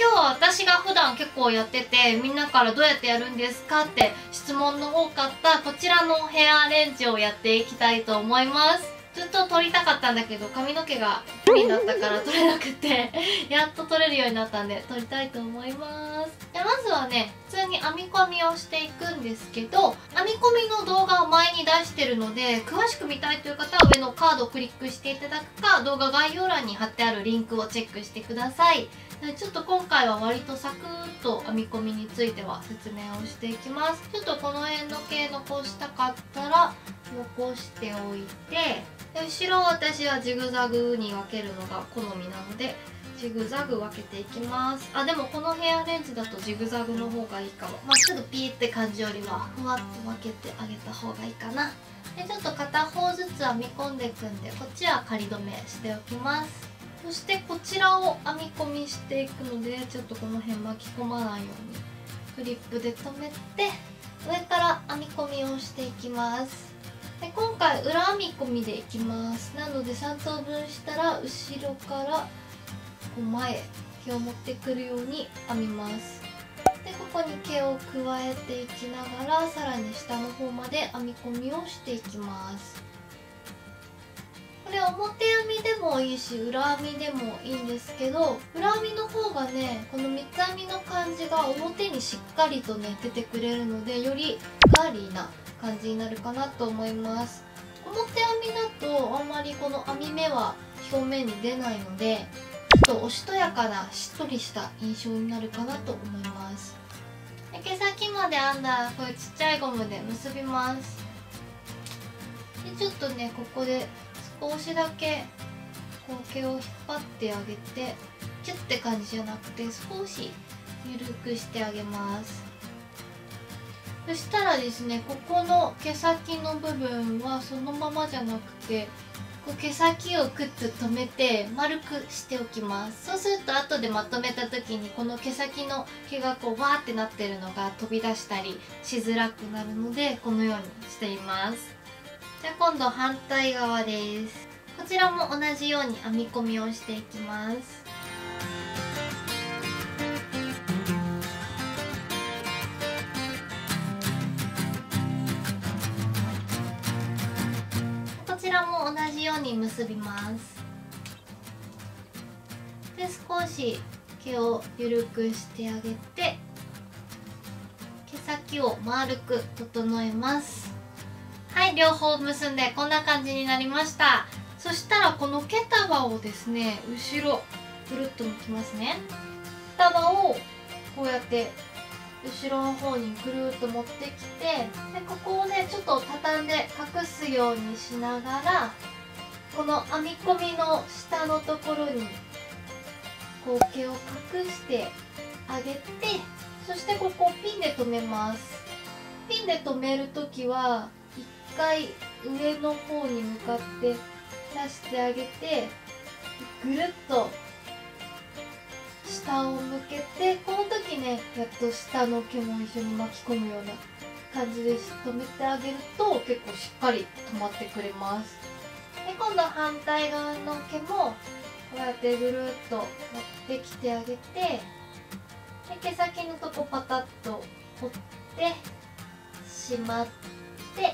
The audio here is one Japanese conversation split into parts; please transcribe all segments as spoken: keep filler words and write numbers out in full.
今日は私が普段結構やってて、みんなからどうやってやるんですかって質問の多かったこちらのヘアアレンジをやっていきたいと思います。ずっと撮りたかったんだけど髪の毛が不利だったから撮れなくてやっと撮れるようになったんで撮りたいと思います。でまずはね、普通に編み込みをしていくんですけど、編み込みの動画を前に出してるので、詳しく見たいという方は上のカードをクリックしていただくか、動画概要欄に貼ってあるリンクをチェックしてください。ちょっと今回は割とサクッと編み込みについては説明をしていきます。ちょっとこの辺の毛残したかったら残しておいて、で後ろ私はジグザグに分けるのが好みなのでジグザグ分けていきます。あでもこのヘアアレンジだとジグザグの方がいいかも。まっすぐピーって感じよりはふわっと分けてあげた方がいいかな。でちょっと片方ずつ編み込んでいくんで、こっちは仮止めしておきます。そしてこちらを編み込みしていくので、ちょっとこの辺巻き込まないようにクリップで留めて上から編み込みをしていきます。で今回裏編み込みでいきます。なのでさん等分したら後ろからこう前毛を持ってくるように編みます。でここに毛を加えていきながらさらに下の方まで編み込みをしていきます。これ表編みでもいいし裏編みでもいいんですけど、裏編みの方がねこの三つ編みの感じが表にしっかりとね出てくれるので、よりガーリーな感じになるかなと思います。表編みだとあんまりこの編み目は表面に出ないので、ちょっとおしとやかなしっとりした印象になるかなと思います。で毛先まで編んだらこういうちっちゃいゴムで結びます。でちょっとねここで少しだけこう毛を引っ張ってあげて、キュッて感じじゃなくて少し緩くしてあげます。そしたらですね、ここの毛先の部分はそのままじゃなくて、こう毛先をクッと留めて丸くしておきます。そうすると後でまとめた時にこの毛先の毛がこうわーってなってるのが飛び出したりしづらくなるので、このようにしています。じゃあ今度反対側です。こちらも同じように編み込みをしていきます。こちらも同じように結びます。で少し毛を緩くしてあげて毛先を丸く整えます。はい、両方結んでこんな感じになりました。そしたらこの毛束をですね、後ろぐるっと向きますね。毛束をこうやって後ろの方にぐるっと持ってきて、でここをねちょっと畳んで隠すようにしながら、この編み込みの下のところにこう毛を隠してあげて、そしてここをピンで留めます。ピンで留めるときは一回上の方に向かって出してあげて、ぐるっと下を向けて、この時ねやっと下の毛も一緒に巻き込むような感じで留めてあげると結構しっかり止まってくれます。で今度反対側の毛もこうやってぐるっと持ってきてあげて、で毛先のとこパタッと折ってしまって、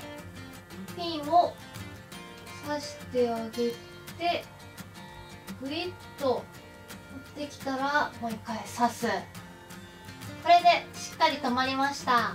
ピンを刺してあげてグリッと持ってきたらもう一回刺す。これでしっかり止まりました。はい、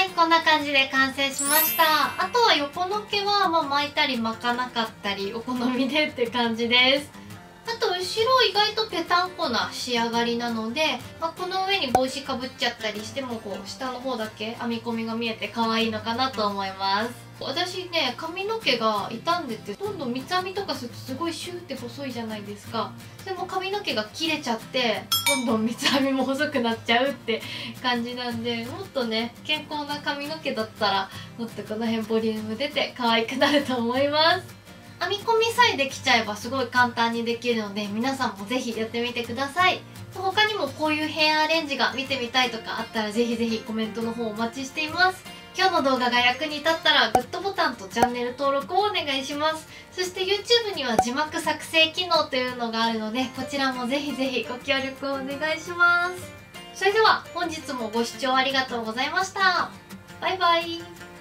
こんな感じで完成しました。あとは横の毛はまあ巻いたり巻かなかったりお好みでって感じです。あと後ろ意外とぺたんこな仕上がりなので、まあ、この上に帽子かぶっちゃったりしてもこう下の方だけ編み込みが見えて可愛いのかなと思います。私ね髪の毛が傷んでてどんどん三つ編みとかするとすごいシューって細いじゃないですか。でも髪の毛が切れちゃってどんどん三つ編みも細くなっちゃうって感じなんで、もっとね健康な髪の毛だったらもっとこの辺ボリューム出て可愛くなると思います。編み込みさえできちゃえばすごい簡単にできるので、皆さんもぜひやってみてください。他にもこういうヘアアレンジが見てみたいとかあったらぜひぜひコメントの方お待ちしています。 今日の動画が役に立ったらグッドボタンとチャンネル登録をお願いします。そして YouTube には字幕作成機能というのがあるので、こちらもぜひぜひご協力をお願いします。それでは本日もご視聴ありがとうございました。バイバイ。